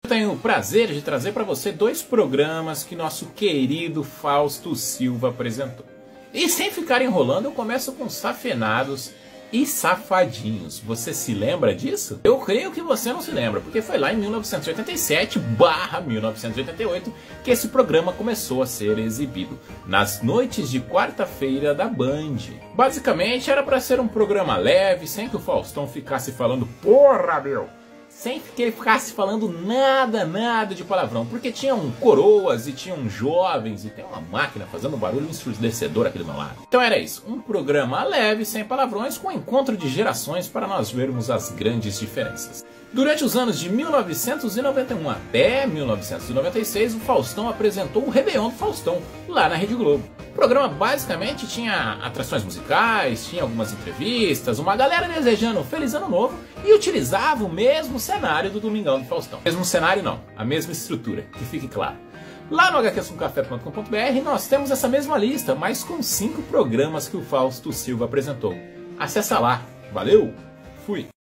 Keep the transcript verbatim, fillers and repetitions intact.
Eu tenho o prazer de trazer para você dois programas que nosso querido Fausto Silva apresentou. E sem ficar enrolando, eu começo com Safenados e Safadinhos. Você se lembra disso? Eu creio que você não se lembra, porque foi lá em mil novecentos e oitenta e sete barra mil novecentos e oitenta e oito que esse programa começou a ser exibido, nas noites de quarta-feira da Band. Basicamente era para ser um programa leve, sem que o Faustão ficasse falando "porra, meu!", sem que ele ficasse falando nada, nada de palavrão, porque tinham coroas e tinham jovens e tem uma máquina fazendo um barulho ensurdecedor aqui do meu lado. Então era isso, um programa leve, sem palavrões, com um encontro de gerações para nós vermos as grandes diferenças. Durante os anos de mil novecentos e noventa e um até mil novecentos e noventa e seis, o Faustão apresentou o Réveillon do Faustão, lá na Rede Globo. O programa basicamente tinha atrações musicais, tinha algumas entrevistas, uma galera desejando um Feliz Ano Novo e utilizava o mesmo cenário do Domingão do Faustão. Mesmo cenário não, a mesma estrutura, que fique claro. Lá no agá quê um café ponto com ponto br nós temos essa mesma lista, mas com cinco programas que o Fausto Silva apresentou. Acessa lá, valeu, fui!